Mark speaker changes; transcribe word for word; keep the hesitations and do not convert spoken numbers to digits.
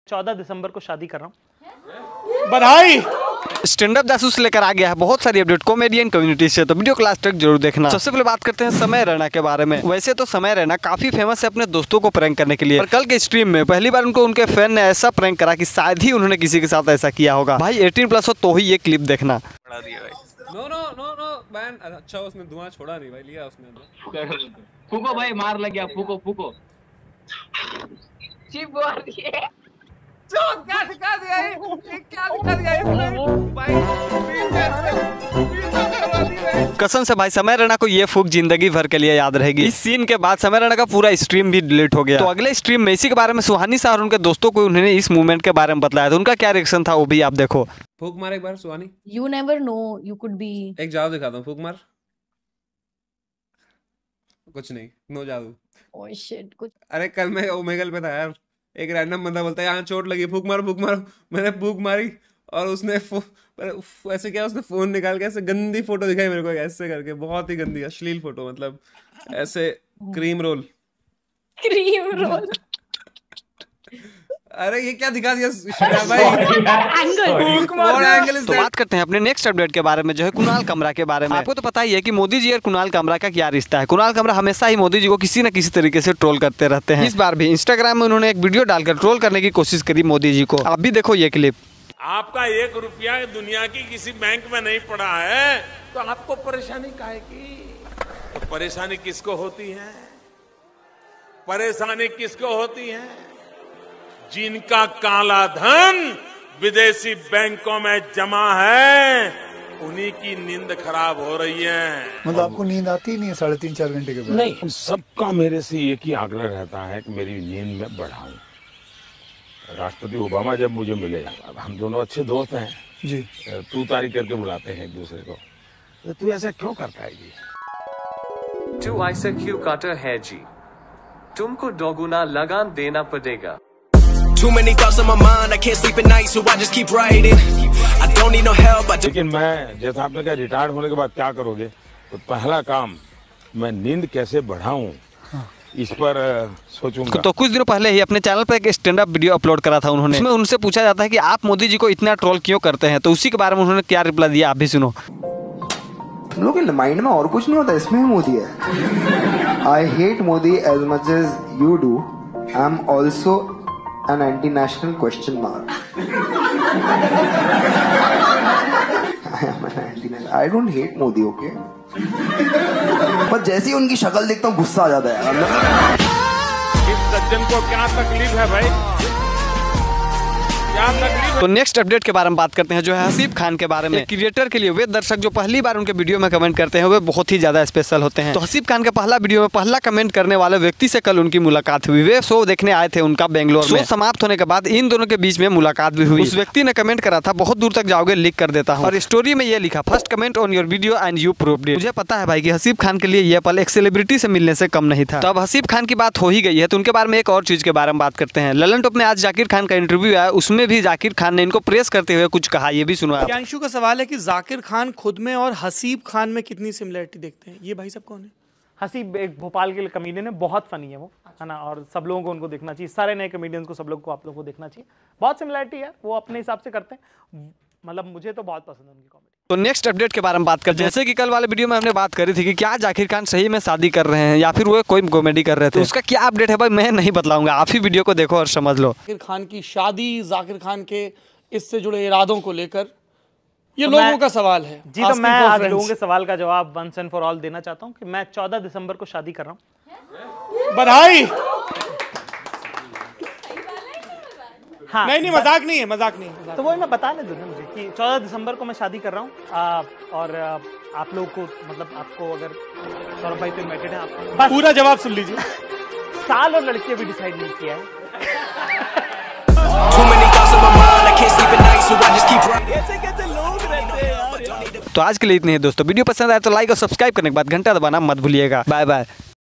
Speaker 1: चौदह दिसंबर को शादी कर रहा हूँ।
Speaker 2: बधाई।
Speaker 3: स्टैंड अप जासूस लेकर आ गया है बहुत सारी अपडेट कॉमेडियन कम्युनिटी से, तो वीडियो को लास्ट तक जरूर देखना। सबसे पहले बात करते हैं समय रैना के बारे में। वैसे तो समय रैना काफी फेमस है अपने दोस्तों को प्रैंक करने के लिए, और कल के स्ट्रीम में पहली बार उनको उनके फैन ने ऐसा प्रैंक करा कि शायद ही उन्होंने किसी के साथ ऐसा किया होगा। भाई अठारह प्लस हो तो ही ये क्लिप देखना।
Speaker 2: No no no no man, अच्छा उसने धुआं छोड़ा नहीं भाई, लिया उसने।
Speaker 4: फूको भाई, मार लग गया, फूको फूको। चिप मार दिए।
Speaker 2: जो क्या दिखा दिया ये? ये क्या दिखा दिया इसने? भाई
Speaker 3: कसम से भाई समय रैना को ये फूक जिंदगी भर के लिए याद रहेगी। इस सीन के बाद समय रैना का पूरा स्ट्रीम भी डिलीट हो गया। तो अगले स्ट्रीम में इसी के बारे में सुहानी शाह और उनके दोस्तों को उन्होंने इस मूवमेंट के बारे में बताया, तो उनका क्या रिएक्शन था वो भी आप देखो।
Speaker 2: फूक मार एक बार सुहानी।
Speaker 5: You never know, you could be।
Speaker 2: एक जादू दिखाता हूँ, फूक मार। कुछ नहीं, नो जादू।
Speaker 5: Oh shit, कुछ।
Speaker 2: अरे कल मैं ओमेगल पे था यार, एक रैंडम बंदा बोलता है यहाँ चोट लगी, फूक मार फूक मार। मैंने फूक मारी और उसने ऐसे क्या, उसने फोन निकाल के ऐसे गंदी फोटो दिखाई मेरे को ऐसे करके, बहुत ही गंदी अश्लील फोटो, मतलब ऐसे क्रीम रोल
Speaker 5: क्रीम रोल।
Speaker 2: अरे ये क्या दिखा दिया भाई?
Speaker 5: एंगल।
Speaker 3: तो बात करते हैं अपने नेक्स्ट अपडेट के बारे में, जो है कुणाल कमरा के बारे में। आपको तो पता ही है कि मोदी जी और कुणाल कमरा का क्या रिश्ता है। कुणाल कमरा हमेशा ही मोदी जी को किसी न किसी तरीके से ट्रोल करते रहते हैं। इस बार भी इंस्टाग्राम में उन्होंने एक वीडियो डालकर ट्रोल करने की कोशिश करी मोदी जी को। आप भी देखो ये क्लिप।
Speaker 6: आपका एक रुपया दुनिया की किसी बैंक में नहीं पड़ा है तो आपको परेशानी काहे की? तो परेशानी किसको होती है? परेशानी किसको होती है? जिनका काला धन विदेशी बैंकों में जमा है, उन्हीं की नींद खराब हो रही है।
Speaker 7: मतलब आपको नींद आती ही नहीं है साढ़े तीन चार घंटे के बाद?
Speaker 8: नहीं, सबका मेरे से एक ही आग्रह रहता है कि मेरी नींद में बढ़ाऊं। राष्ट्रपति ओबामा जब मुझे मिले, अब हम दोनों अच्छे दोस्त हैं
Speaker 7: जी,
Speaker 8: तू तारीख करके बुलाते हैं एक दूसरे को, तो तू ऐसा क्यों करता है जी?
Speaker 9: तू ऐसा क्यों करता है जी? तुमको दोगुना लगान देना पड़ेगा।
Speaker 10: Too many thoughts on my mind, I can't sleep at night, so I just keep writing. I don't need no help, I
Speaker 8: लेकिन मैं, जैसा आपने कहा रिटायर्ड होने के बाद क्या करोगे, तो पहला काम मैं नींद कैसे बढ़ाऊं, इस पर सोचूंगा।
Speaker 3: तो कुछ दिनों पहले ही अपने चैनल पर एक स्टैंड अप वीडियो अपलोड करा था उन्होंने। उसमें उनसे पूछा जाता है कि आप मोदी जी को इतना ट्रोल क्यों करते हैं, तो उसी के बारे में उन्होंने क्या रिप्लाई दिया, आप भी सुनो।
Speaker 11: तुम लोग के माइंड में और कुछ नहीं होता, इसमें मोदी है। I hate Modi as much as you do. I am also an anti-national question mark. I am an anti-national. I don't hate Modi, okay? पर जैसे ही उनकी शक्ल देखता हूँ गुस्सा आ जाता है यार।
Speaker 6: इस सज्जन को क्या तकलीफ है भाई?
Speaker 3: तो नेक्स्ट अपडेट के बारे में बात करते हैं, जो है हसीब खान के बारे में। क्रिएटर के लिए वे दर्शक जो पहली बार उनके वीडियो में कमेंट करते हैं वे बहुत ही ज्यादा स्पेशल होते हैं। तो हसीब खान के पहला वीडियो में पहला कमेंट करने वाले व्यक्ति से कल उनकी मुलाकात हुई। वे शो देखने आए थे उनका बेंगलोर में। शो समाप्त होने के बाद इन दोनों के बीच में मुलाकात भी हुई। उस व्यक्ति ने कमेंट करा था, बहुत दूर तक जाओगे लिख कर देता हूँ, और स्टोरी में ये लिखा, first comment on your video and you proved it. मुझे पता है भाई कि हसीब खान के लिए यह पल एक सेलिब्रिटी से मिलने से कम नहीं था। तो अब हसीब खान की बात हो ही गई है, तो उनके बारे में एक और चीज के बारे में बात करते हैं। ललन टॉप में आज जाकिर खान का इंटरव्यू आया, उसमें भी जाकिर खान ने इनको प्रेस करते हुए कुछ कहा, ये भी सुना।
Speaker 1: प्रियांशु का सवाल है कि जाकिर खान खुद में और हसीब खान में कितनी सिमिलरिटी देखते हैं? ये भाई सब कौन है? हसीब एक भोपाल के कमेडियन है, बहुत फनी है वो, है ना, और सब लोगों को उनको देखना चाहिए, सारे नए कमेडियंस को, सब लोग को, आप लोगों को देखना चाहिए। बहुत सिमिलरिटी है, वो अपने हिसाब से करते हैं, मतलब मुझे तो बहुत पसंद है उनकी कॉमेडी।
Speaker 3: तो नेक्स्ट अपडेट के बारे में बात करते हैं। जैसे कि कल वाले वीडियो में हमने बात करी थी कि क्या जाकिर खान सही में शादी कर रहे हैं या फिर वो कोई कॉमेडी कर रहे थे, तो उसका क्या अपडेट है भाई मैं नहीं बतलाऊंगा, आप ही वीडियो को देखो और समझ लो।
Speaker 1: जाकिर खान की शादी, जाकिर खान के इससे जुड़े इरादों को लेकर ये तो लोगों का सवाल है जी। तो मैं आज लोगों के सवाल का जवाब वंस एंड फॉर ऑल देना चाहता हूं कि मैं चौदह दिसंबर को शादी कर रहा हूं। बधाई। हाँ, नहीं नहीं मजाक नहीं है, मजाक नहीं है। तो वही मैं बताने दूं ना मुझे कि चौदह दिसंबर को मैं शादी कर रहा हूँ, और आ, आप लोगों को, मतलब आपको, अगर सौरभ भाई तो इन्वाइटेड है, आप पूरा जवाब सुन लीजिए। साल और लड़की अभी डिसाइड नहीं किया है।
Speaker 3: तो आज के लिए इतने ही दोस्तों। वीडियो पसंद आया तो लाइक और सब्सक्राइब करने के बाद घंटा दबाना मत भूलिएगा। Bye bye.